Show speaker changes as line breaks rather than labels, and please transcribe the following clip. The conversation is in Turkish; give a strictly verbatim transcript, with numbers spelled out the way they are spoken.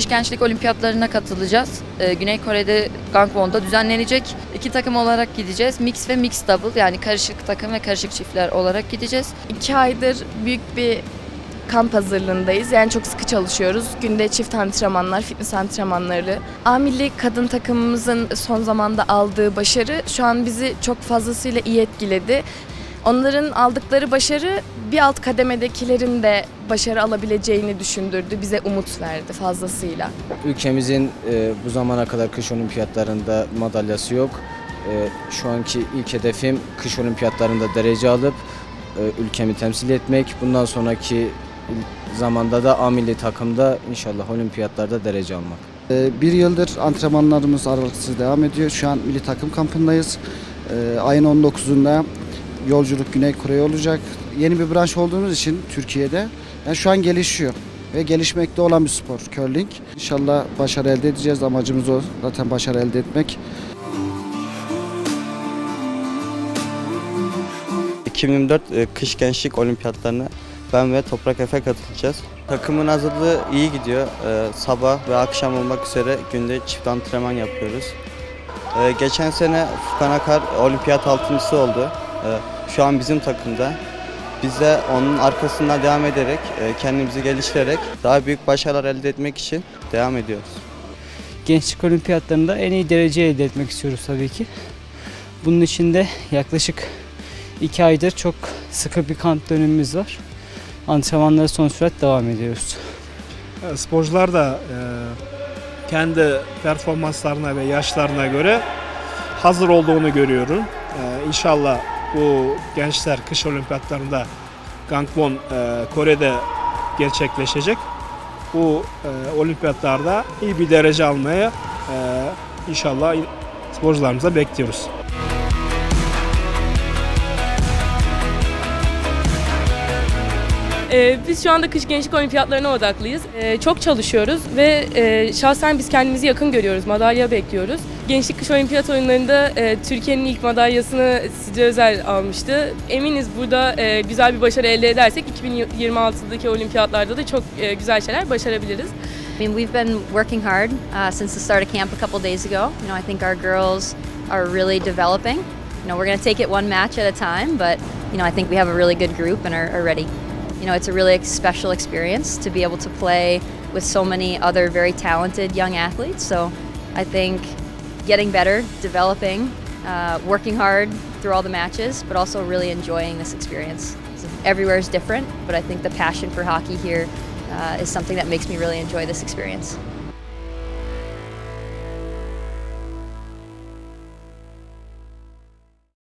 gençlik olimpiyatlarına katılacağız. Ee, Güney Kore'de Gangwon'da düzenlenecek. İki takım olarak gideceğiz. Mix ve mix double, yani karışık takım ve karışık çiftler olarak gideceğiz.
İki aydır büyük bir kamp hazırlığındayız. Yani çok sıkı çalışıyoruz. Günde çift antrenmanlar, fitness antrenmanları. A milli kadın takımımızın son zamanda aldığı başarı şu an bizi çok fazlasıyla iyi etkiledi. Onların aldıkları başarı bir alt kademedekilerin de başarı alabileceğini düşündürdü. Bize umut verdi fazlasıyla.
Ülkemizin e, bu zamana kadar kış olimpiyatlarında madalyası yok. E, şu anki ilk hedefim kış olimpiyatlarında derece alıp e, ülkemi temsil etmek. Bundan sonraki zamanda da A milli takımda inşallah olimpiyatlarda derece almak.
E, bir yıldır antrenmanlarımız aralıksız devam ediyor. Şu an milli takım kampındayız. E, ayın on dokuzunda yolculuk Güney Kore'ye olacak. Yeni bir branş olduğumuz için Türkiye'de yani şu an gelişiyor ve gelişmekte olan bir spor curling. İnşallah başarı elde edeceğiz. Amacımız o, zaten başarı elde etmek.
iki bin yirmi dört kış gençlik olimpiyatlarına ben ve Toprak Efe katılacağız. Takımın hazırlığı iyi gidiyor. Sabah ve akşam olmak üzere günde çift antrenman yapıyoruz. Geçen sene Furkan Akar olimpiyat altıncısı oldu. Şu an bizim takımda. Biz de onun arkasından devam ederek, kendimizi geliştirerek daha büyük başarılar elde etmek için devam ediyoruz.
Gençlik olimpiyatlarında en iyi dereceyi elde etmek istiyoruz tabii ki. Bunun için de yaklaşık iki aydır çok sıkı bir kamp dönemimiz var. Antrenmanlara son sürat devam ediyoruz.
Sporcular da kendi performanslarına ve yaşlarına göre hazır olduğunu görüyorum. İnşallah bu gençler kış olimpiyatlarında Gangwon Kore'de gerçekleşecek. Bu olimpiyatlarda iyi bir derece almaya inşallah sporcularımıza bekliyoruz.
Ee, biz şu anda kış gençlik olimpiyatlarına odaklıyız. Ee, çok çalışıyoruz ve e, şahsen biz kendimizi yakın görüyoruz, madalya bekliyoruz. Gençlik kış olimpiyat oyunlarında e, Türkiye'nin ilk madalyasını Sidre Özel almıştı. Eminiz burada e, güzel bir başarı elde edersek iki bin yirmi altıdaki olimpiyatlarda da çok e, güzel şeyler başarabiliriz.
I mean, we've been working hard uh, since the start of camp a couple days ago. You know, I think our girls are really developing. You know, we're going to take it one match at a time, but you know, I think we have a really good group and are, are ready. You know, it's a really special experience to be able to play with so many other very talented young athletes. So I think getting better, developing, uh, working hard through all the matches, but also really enjoying this experience. So everywhere is different, but I think the passion for hockey here uh, is something that makes me really enjoy this experience.